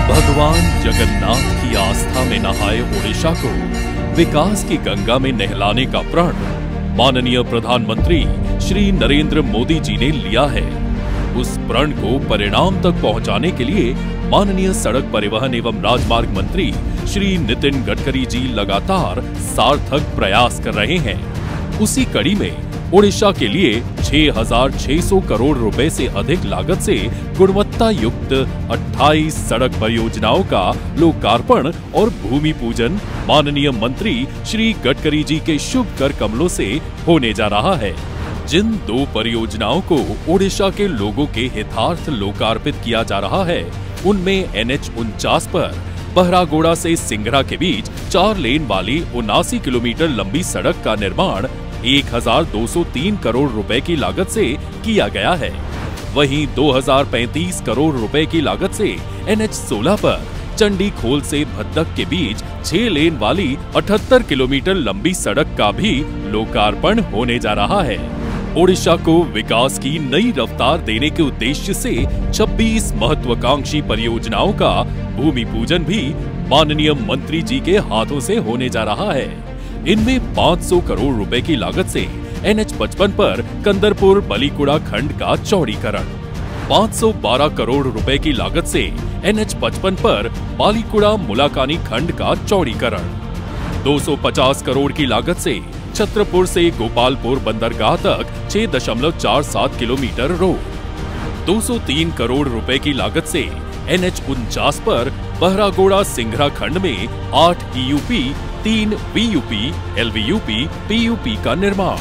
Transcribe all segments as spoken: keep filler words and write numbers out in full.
भगवान जगन्नाथ की आस्था में नहाए ओडिशा को विकास की गंगा में नहलाने का प्रण माननीय प्रधानमंत्री श्री नरेंद्र मोदी जी ने लिया है। उस प्रण को परिणाम तक पहुंचाने के लिए माननीय सड़क परिवहन एवं राजमार्ग मंत्री श्री नितिन गडकरी जी लगातार सार्थक प्रयास कर रहे हैं। उसी कड़ी में ओडिशा के लिए छह हज़ार छह सौ करोड़ रुपए से अधिक लागत से गुणवत्ता युक्त अट्ठाईस सड़क परियोजनाओं का लोकार्पण और भूमि पूजन माननीय मंत्री श्री गडकरी जी के शुभ कर कमलों से होने जा रहा है। जिन दो परियोजनाओं को ओडिशा के लोगों के हितार्थ लोकार्पित किया जा रहा है, उनमें एन एच उनचास पर बहरागोड़ा से सिंगरा के बीच चार लेन वाली उनासी किलोमीटर लंबी सड़क का निर्माण एक हज़ार दो सौ तीन करोड़ रुपए की लागत से किया गया है। वहीं दो हज़ार पैंतीस करोड़ रुपए की लागत से एन एच सोलह पर चंडी खोल से भद्दक के बीच छह लेन वाली अठहत्तर किलोमीटर लंबी सड़क का भी लोकार्पण होने जा रहा है। ओडिशा को विकास की नई रफ्तार देने के उद्देश्य से छब्बीस महत्वाकांक्षी परियोजनाओं का भूमि पूजन भी माननीय मंत्री जी के हाथों से होने जा रहा है। इनमें पाँच सौ करोड़ रुपए की लागत से एन एच पचपन पर कंदरपुर बलीकुड़ा खंड का चौड़ीकरण, पाँच सौ बारह करोड़ रुपए की लागत से एन एच पचपन पर बालीकुड़ा मुलाकानी खंड का चौड़ीकरण, दो सौ पचास करोड़ की लागत से छत्रपुर से गोपालपुर बंदरगाह तक छह दशमलव चार सात किलोमीटर रोड, दो सौ तीन करोड़ रुपए की लागत से एन एच उनचास पर बहरागोड़ा सिंगरा खंड में आठ ई यू पी, तीन V U P, L V U P, P U P का निर्माण,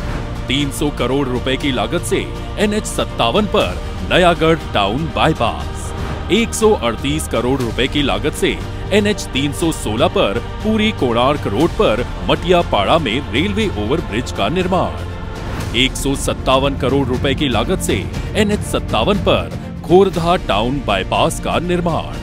तीन सौ करोड़ रुपए की लागत से एन एच सत्तावन पर नयागढ़ टाउन बाईपास, एक सौ अड़तीस करोड़ रुपए की लागत से एन एच तीन सौ सोलह पर पूरी कोणार्क रोड पर मटियापाड़ा में रेलवे ओवरब्रिज का निर्माण, एक सौ सत्तावन करोड़ रुपए की लागत से एन एच सत्तावन पर खोरधा टाउन बाईपास का निर्माण,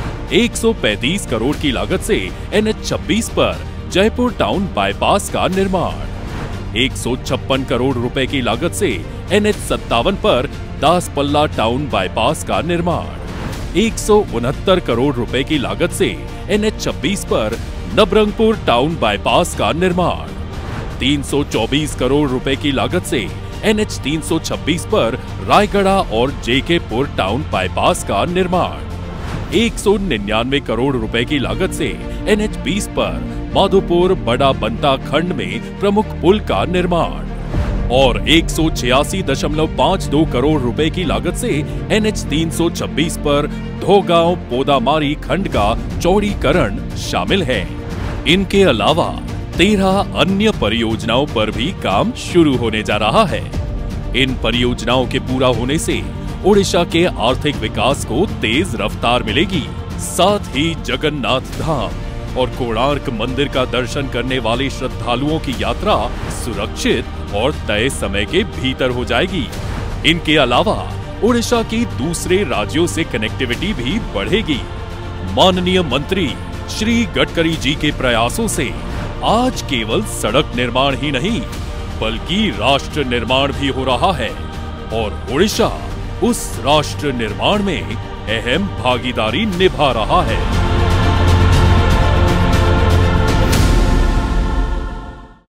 एक सौ पैंतीस करोड़ की लागत से एन एच छब्बीस पर जयपुर टाउन बाईपास का निर्माण, एक सौ छप्पन करोड़ रुपए की लागत से एन एच सत्तावन पर दासपल्ला टाउन बाईपास का निर्माण, एक सौ उनहत्तर करोड़ रुपए की लागत से एन एच छब्बीस पर नबरंगपुर टाउन बाईपास का निर्माण, तीन सौ चौबीस करोड़ रुपए की लागत से एन एच तीन सौ छब्बीस पर रायगढ़ा और जेकेपुर टाउन बाईपास का निर्माण, एक सौ निन्यानवे करोड़ रुपए की लागत से एन एच बीस पर माधोपुर बड़ा बंता खंड में प्रमुख पुल का निर्माण और एक सौ छियासी दशमलव पाँच दो करोड़ रुपए की लागत से एन एच तीन सौ छब्बीस पर धोगांव पोदामारी खंड का चौड़ीकरण शामिल है। इनके अलावा तेरह अन्य परियोजनाओं पर भी काम शुरू होने जा रहा है। इन परियोजनाओं के पूरा होने से ओडिशा के आर्थिक विकास को तेज रफ्तार मिलेगी। साथ ही जगन्नाथ धाम और कोणार्क मंदिर का दर्शन करने वाले श्रद्धालुओं की यात्रा सुरक्षित और तय समय के भीतर हो जाएगी। इनके अलावा ओडिशा की दूसरे राज्यों से कनेक्टिविटी भी बढ़ेगी। माननीय मंत्री श्री गडकरी जी के प्रयासों से आज केवल सड़क निर्माण ही नहीं बल्कि राष्ट्र निर्माण भी हो रहा है और ओडिशा उस राष्ट्र निर्माण में अहम भागीदारी निभा रहा है।